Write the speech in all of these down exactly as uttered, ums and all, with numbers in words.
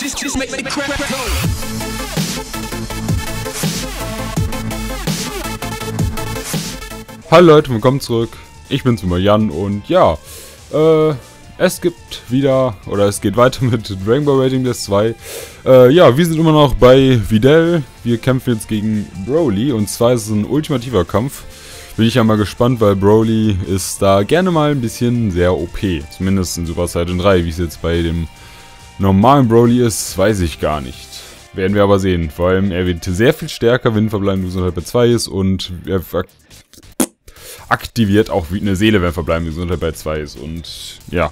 just, just make the crap go. Hallo Leute, willkommen zurück. Ich bin's immer Jan und ja, äh, es gibt wieder, oder es geht weiter mit Dragon Ball Rating Blast zwei. Äh, ja, wir sind immer noch bei Videl. Wir kämpfen jetzt gegen Broly und zwar ist es ein ultimativer Kampf. Bin ich ja mal gespannt, weil Broly ist da gerne mal ein bisschen sehr O P. Zumindest in Super Saiyan drei. Wie es jetzt bei dem normalen Broly ist, weiß ich gar nicht. Werden wir aber sehen. Vor allem, er wird sehr viel stärker, wenn verbleibende Gesundheit bei zwei ist und er aktiviert auch wie eine Seele, wenn verbleibende Gesundheit bei zwei ist. Und ja,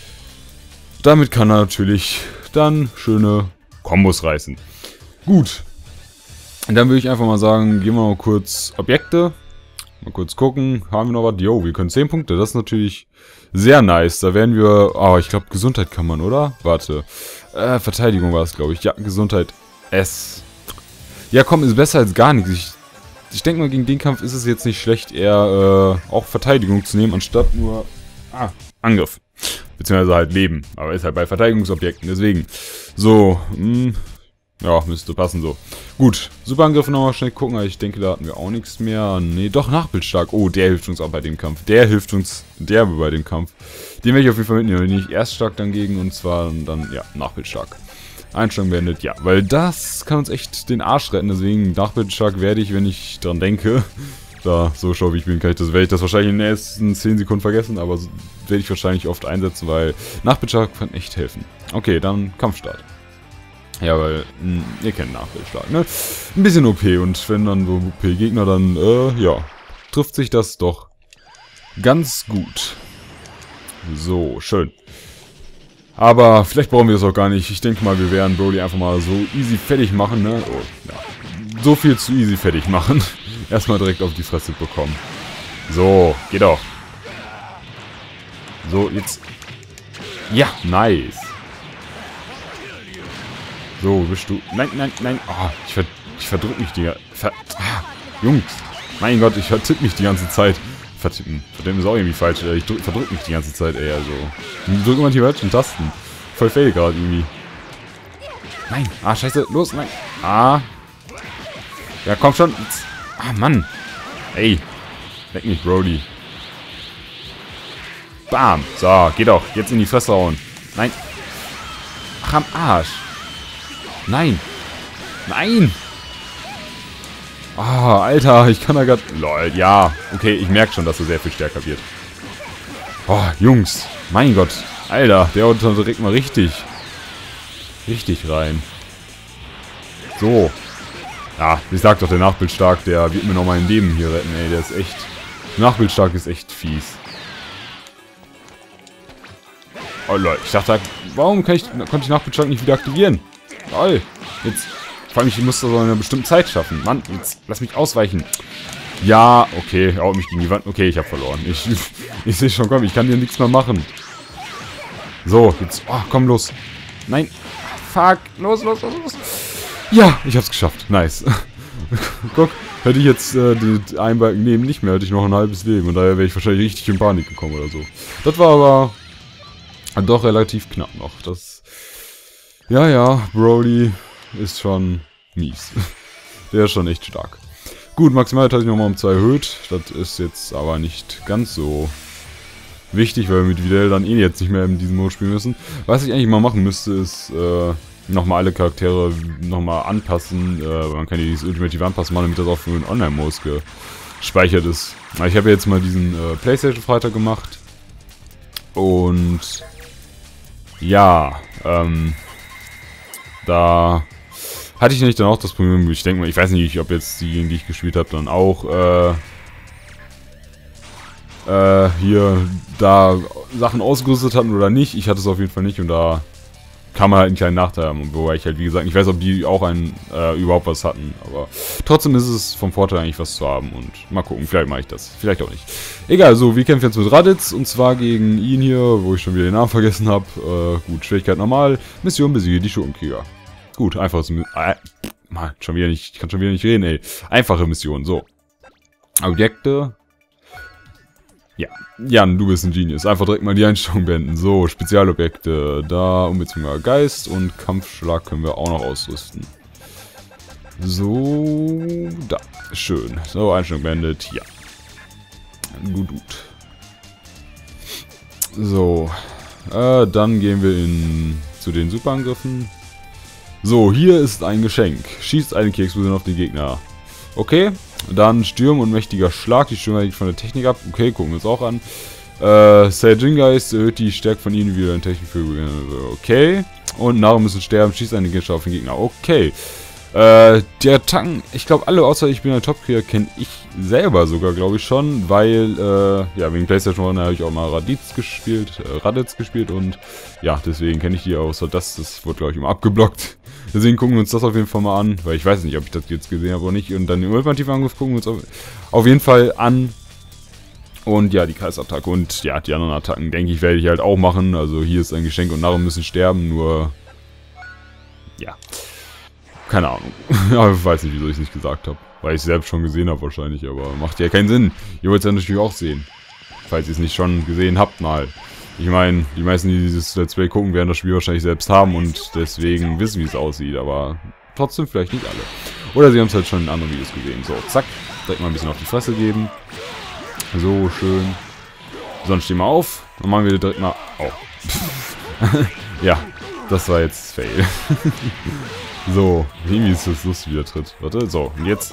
damit kann er natürlich dann schöne Kombos reißen. Gut, und dann würde ich einfach mal sagen, gehen wir mal kurz Objekte. Mal kurz gucken, haben wir noch was? Jo, wir können zehn Punkte, das ist natürlich sehr nice. Da werden wir, oh, ich glaube Gesundheit kann man, oder? Warte, äh, Verteidigung war es, glaube ich. Ja, Gesundheit S. Ja komm, ist besser als gar nichts. Ich, ich denke mal, gegen den Kampf ist es jetzt nicht schlecht, eher äh, auch Verteidigung zu nehmen, anstatt nur ah, Angriff. Beziehungsweise halt Leben, aber ist halt bei Verteidigungsobjekten, deswegen. So, mh. Ja, müsste passen so. Gut, Superangriffe nochmal schnell gucken, aber ich denke, da hatten wir auch nichts mehr. Nee, doch, Nachbildstark. Oh, der hilft uns auch bei dem Kampf. Der hilft uns derbe bei dem Kampf. Den werde ich auf jeden Fall mitnehmen. Den nicht erst stark dann gegen, und zwar dann, ja, Nachbildstark. Einstellung beendet, ja, weil das kann uns echt den Arsch retten. Deswegen, Nachbildstark werde ich, wenn ich dran denke, da, so schau wie ich bin, kann ich das, werde ich das wahrscheinlich in den ersten zehn Sekunden vergessen, aber werde ich wahrscheinlich oft einsetzen, weil Nachbildstark kann echt helfen. Okay, dann Kampfstart. Ja, weil, mh, ihr kennt Nachbildschlag, ne? Ein bisschen O P, und wenn dann so O P-Gegner, dann, äh, ja, trifft sich das doch ganz gut. So, schön. Aber vielleicht brauchen wir das auch gar nicht. Ich denke mal, wir werden Broly einfach mal so easy fertig machen, ne? Oh, ja. So viel zu easy fertig machen. Erstmal direkt auf die Fresse bekommen. So, geht doch. So, jetzt. Ja, nice. So, bist du... Nein, nein, nein. Oh, ich, ver ich verdrück mich die... Ver ah, Jungs. Mein Gott, ich vertipp mich die ganze Zeit. Vertippen. Vertippen ist auch irgendwie falsch. Ich verdrück mich die ganze Zeit, ey. Also... Ich drücke immer die falschen Tasten. Voll fail gerade irgendwie. Nein. Ah, scheiße. Los, nein. Ah. Ja, komm schon. Ah, Mann. Ey. Leck mich, Broly. Bam. So, geh doch. Jetzt in die Fresse hauen. Nein. Ach, am Arsch. Nein. Nein. Ah, oh, Alter, ich kann da grad... Lol, ja. Okay, ich merke schon, dass er sehr viel stärker wird. Oh, Jungs. Mein Gott. Alter, der haut direkt mal richtig. Richtig rein. So. Ja, ich sag doch, der Nachbildstark, der wird mir noch mein Leben hier retten, ey. Der ist echt... Nachbildstark ist echt fies. Oh, Leute, ich dachte, warum kann ich, konnte ich Nachbildstark nicht wieder aktivieren? Toll. Jetzt, vor allem, ich muss das so in einer bestimmten Zeit schaffen. Mann, jetzt lass mich ausweichen. Ja, okay, er haut mich gegen die Wand. Okay, ich habe verloren. Ich, ich sehe schon, komm, ich kann hier nichts mehr machen. So, jetzt, oh, komm, los. Nein, fuck, los, los, los, los. Ja, ich hab's geschafft. Nice. Guck, hätte ich jetzt äh, den einen Balken nehmen, nicht mehr, hätte ich noch ein halbes Leben. Und daher wäre ich wahrscheinlich richtig in Panik gekommen oder so. Das war aber doch relativ knapp noch. Das... Ja, ja, Broly ist schon mies. Der ist schon echt stark. Gut, Maximalheit hat sich nochmal um zwei erhöht. Das ist jetzt aber nicht ganz so wichtig, weil wir mit Videl dann eh jetzt nicht mehr in diesem Mode spielen müssen. Was ich eigentlich mal machen müsste, ist äh, nochmal alle Charaktere nochmal anpassen. Äh, man kann ja dieses Ultimative anpassen, machen, damit das auch für den Online-Modus gespeichert ist. Ich habe ja jetzt mal diesen äh, PlayStation-Freitag gemacht. Und ja, ähm... da hatte ich nicht dann auch das Problem, ich denke mal, ich weiß nicht, ob jetzt die, gegen die ich gespielt habe, dann auch äh, äh, hier da Sachen ausgerüstet hatten oder nicht. Ich hatte es auf jeden Fall nicht, und da kann man halt einen kleinen Nachteil haben, wobei ich halt, wie gesagt, ich weiß, ob die auch einen äh, überhaupt was hatten, aber trotzdem ist es vom Vorteil eigentlich was zu haben, und mal gucken, vielleicht mache ich das, vielleicht auch nicht. Egal, so, wir kämpfen jetzt mit Raditz, und zwar gegen ihn hier, wo ich schon wieder den Namen vergessen habe. Äh, gut, Schwierigkeit normal, Mission besiege die Schurkenkrieger. Gut, einfaches äh, Mann, schon wieder nicht, ich kann schon wieder nicht reden, ey. Einfache Mission, so. Objekte. Ja, Jan, du bist ein Genius. Einfach direkt mal die Einstellung beenden. So, Spezialobjekte. Da unbezwingbarer Geist und Kampfschlag können wir auch noch ausrüsten. So, da. Schön. So, Einstellung beendet. Ja. Gut, gut. So. Äh, dann gehen wir in, zu den Superangriffen. So, hier ist ein Geschenk. Schießt eine Keksbusen auf den Gegner. Okay. Dann Sturm und mächtiger Schlag. Die Stürmer liegt von der Technik ab. Okay, gucken wir uns auch an. Äh, Saiyajin-Geist erhöht die Stärke von ihnen wieder in Technik für. Okay. Und Nahrung müssen sterben. Schießt eine Gegenstand auf den Gegner. Okay. Äh, die Attacken, ich glaube alle außer ich bin ein Top-Krieger kenne ich selber sogar, glaube ich schon, weil, äh, ja, wegen PlayStation eins habe ich auch mal Raditz gespielt, äh, Raditz gespielt und ja, deswegen kenne ich die außer das, das wurde, glaube ich, immer abgeblockt. Deswegen gucken wir uns das auf jeden Fall mal an, weil ich weiß nicht, ob ich das jetzt gesehen habe oder nicht. Und dann den ultimativen Angriff gucken wir uns auf, auf jeden Fall an. Und ja, die Kreisattacke und ja, die anderen Attacken, denke ich, werde ich halt auch machen. Also hier ist ein Geschenk und Narren müssen sterben, nur, ja. Keine Ahnung. Ja, ich weiß nicht, wieso ich es nicht gesagt habe. Weil ich es selbst schon gesehen habe wahrscheinlich, aber macht ja keinen Sinn. Ihr wollt es ja natürlich auch sehen. Falls ihr es nicht schon gesehen habt mal. Ich meine, die meisten, die dieses Let's Play gucken, werden das Spiel wahrscheinlich selbst haben und deswegen wissen, wie es aussieht. Aber trotzdem vielleicht nicht alle. Oder sie haben es halt schon in anderen Videos gesehen. So, zack. Direkt mal ein bisschen auf die Fresse geben. So, schön. Sonst stehen wir auf. Dann machen wir direkt mal... Oh. Ja, das war jetzt Fail. So, irgendwie ist das lustig, wie der tritt. Warte, so, und jetzt.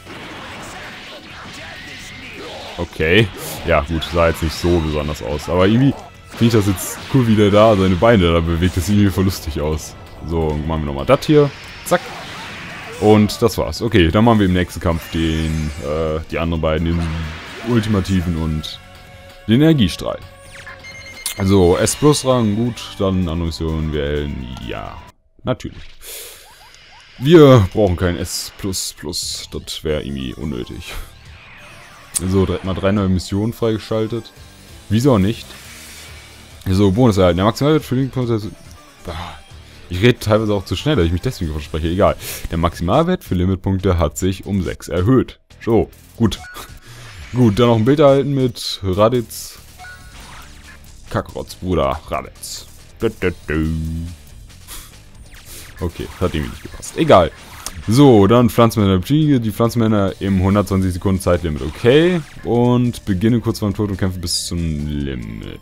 Okay. Ja, gut, sah jetzt nicht so besonders aus. Aber irgendwie finde ich das jetzt cool, wie der da seine Beine da bewegt. Das sieht irgendwie voll lustig aus. So, machen wir nochmal das hier. Zack. Und das war's. Okay, dann machen wir im nächsten Kampf den, äh, die anderen beiden, den ultimativen und den Energiestrahl. Also, S-Plus-Rang, gut, dann andere Missionen wählen. Ja, natürlich. Wir brauchen kein S plus plus, das wäre irgendwie unnötig. So, direkt mal drei neue Missionen freigeschaltet. Wieso auch nicht? So, Bonus erhalten. Der Maximalwert für Limitpunkte. Ich rede teilweise auch zu schnell, dass ich mich deswegen verspreche. Egal. Der Maximalwert für Limitpunkte hat sich um sechs erhöht. So, gut. Gut, dann noch ein Bild erhalten mit Raditz. Kakarotz Bruder Raditz. Du, du, du. Okay, das hat irgendwie nicht gepasst. Egal. So, dann Pflanzenmänner besiege die Pflanzenmänner im hundertzwanzig Sekunden Zeitlimit. Okay. Und beginne kurz vor dem Tod und kämpfe bis zum Limit.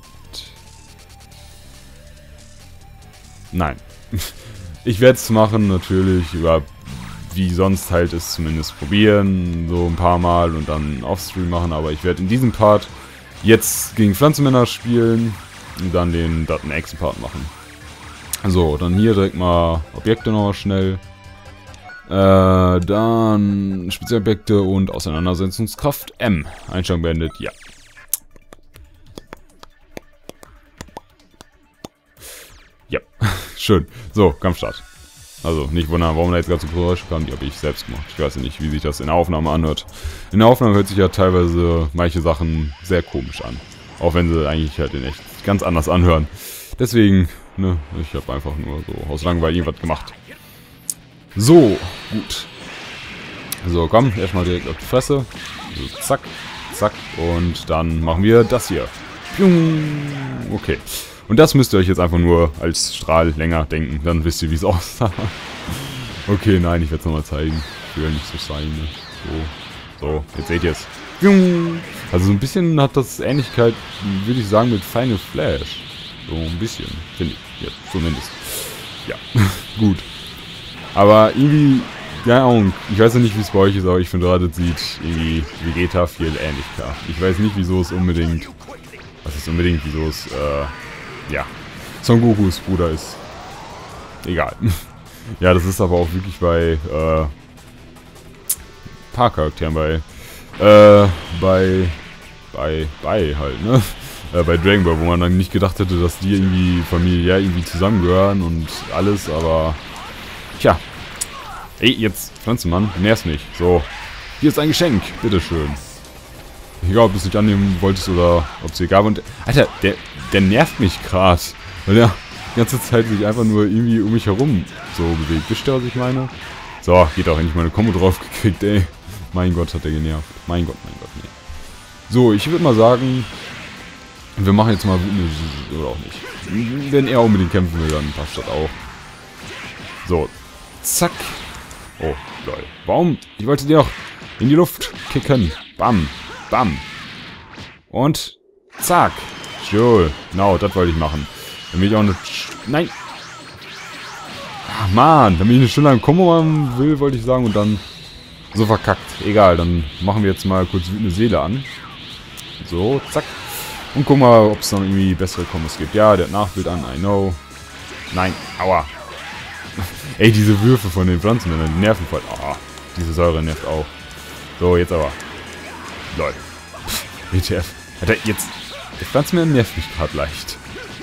Nein. Ich werde es machen, natürlich, über wie sonst halt es zumindest probieren. So ein paar Mal und dann Offstream machen. Aber ich werde in diesem Part jetzt gegen Pflanzenmänner spielen und dann den dann nächsten Part machen. So, dann hier direkt mal Objekte noch schnell. Äh, dann Spezialobjekte und Auseinandersetzungskraft M. Einstellung beendet, ja. Ja, schön. So, Kampfstart. Also, nicht wundern, warum da jetzt gerade so Geräusche kam, die habe ich selbst gemacht. Ich weiß ja nicht, wie sich das in der Aufnahme anhört. In der Aufnahme hört sich ja teilweise manche Sachen sehr komisch an. Auch wenn sie eigentlich halt in echt ganz anders anhören. Deswegen, ne, ich habe einfach nur so aus Langeweile irgendwas gemacht. So, gut. So, komm, erstmal direkt auf die Fresse. So, zack, zack. Und dann machen wir das hier. Okay. Und das müsst ihr euch jetzt einfach nur als Strahl länger denken. Dann wisst ihr, wie es aussah. Okay, nein, ich werde es nochmal zeigen. Ich will nicht so sein. Ne? So, so, jetzt seht ihr es. Also so ein bisschen hat das Ähnlichkeit, würde ich sagen, mit Final Flash. So ein bisschen, finde ich. Jetzt zumindest. Ja, gut. Aber irgendwie, keine Ahnung, ich weiß ja nicht, wie es bei euch ist, aber ich finde gerade, es sieht irgendwie Vegeta viel ähnlicher. Ich weiß nicht, wieso es unbedingt, was ist unbedingt, wieso es, äh, ja, Son Gokus Bruder ist. Egal. Ja, das ist aber auch wirklich bei, äh, paar Charakteren, bei, äh, bei, bei, bei halt, ne? Äh, bei Dragon Ball, wo man dann nicht gedacht hätte, dass die irgendwie familiär irgendwie zusammengehören und alles, aber tja. Ey, jetzt, Pflanzenmann, du nervst mich. So, hier ist ein Geschenk, bitteschön. Egal, ob du es nicht annehmen wolltest oder ob es dir gab. Und, Alter, der, der nervt mich gerade. Weil der die ganze Zeit sich einfach nur irgendwie um mich herum so bewegt. Wisst ihr, was ich meine? So, geht auch endlich meine Kombo drauf gekriegt, ey. Mein Gott, hat der genervt. Mein Gott, mein Gott, nee. So, ich würde mal sagen, Und wir machen jetzt mal eine, oder auch nicht. Wenn er unbedingt kämpfen will, dann passt das auch. So, zack. Oh, lol. Warum? Ich wollte dir doch in die Luft kicken. Bam, bam. Und zack. Schön. Genau, das wollte ich machen. Damit ich auch eine... Nein. Ach, Mann. Damit ich eine Stunde lang Kombo machen will, wollte ich sagen. Und dann so verkackt. Egal, dann machen wir jetzt mal kurz wütende Seele an. So, zack. Und guck mal, ob es noch irgendwie bessere Kombos gibt. Ja, der hat Nachbild an, I know. Nein, aua. Ey, diese Würfe von den Pflanzenmännern, die nerven voll. Ah, diese Säure nervt auch. So, jetzt aber. Lol. W T F. Hat er jetzt... Der Pflanzenmänner nervt mich gerade leicht.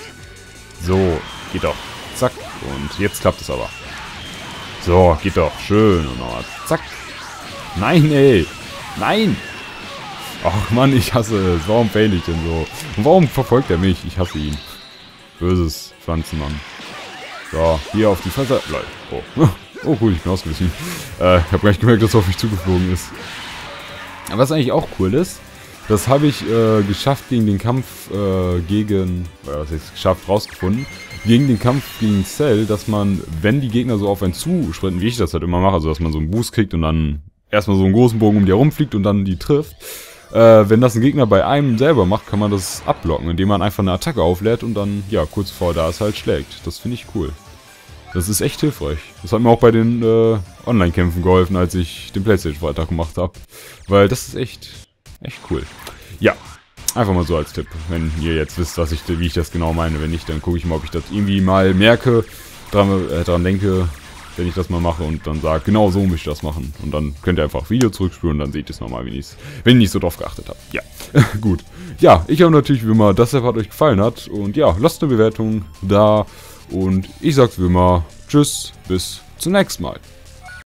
So, geht doch. Zack. Und jetzt klappt es aber. So, geht doch. Schön. Und nochmal. Zack. Nein, ey. Nein. Ach Mann, ich hasse es. Warum fail ich denn so? Und warum verfolgt er mich? Ich hasse ihn. Böses Pflanzenmann. So, hier auf die Fresse. Lol. Oh. Oh, cool, ich bin ausgewichen. Äh, ich habe gar nicht gemerkt, dass er auf mich zugeflogen ist. Aber was eigentlich auch cool ist, das habe ich äh, geschafft gegen den Kampf äh, gegen... Oder was heißt geschafft, rausgefunden. Gegen den Kampf gegen Cell, dass man, wenn die Gegner so auf einen zusprinten, wie ich das halt immer mache, also dass man so einen Boost kriegt und dann erstmal so einen großen Bogen um die herumfliegt und dann die trifft. Äh, wenn das ein Gegner bei einem selber macht, kann man das abblocken, indem man einfach eine Attacke auflädt und dann, ja, kurz vor da es halt schlägt. Das finde ich cool. Das ist echt hilfreich. Das hat mir auch bei den äh, Online-Kämpfen geholfen, als ich den Playstation-Freitag gemacht habe. Weil das ist echt, echt cool. Ja, einfach mal so als Tipp. Wenn ihr jetzt wisst, was ich, wie ich das genau meine. Wenn nicht, dann gucke ich mal, ob ich das irgendwie mal merke, dran, äh, dran denke, wenn ich das mal mache und dann sage, genau so muss ich das machen. Und dann könnt ihr einfach Video zurückspulen und dann seht ihr es nochmal, wenn ich nicht so drauf geachtet habe. Ja, gut. Ja, ich habe natürlich wie immer, dass der Part euch gefallen hat. Und ja, lasst eine Bewertung da. Und ich sag's wie immer, tschüss, bis zum nächsten Mal.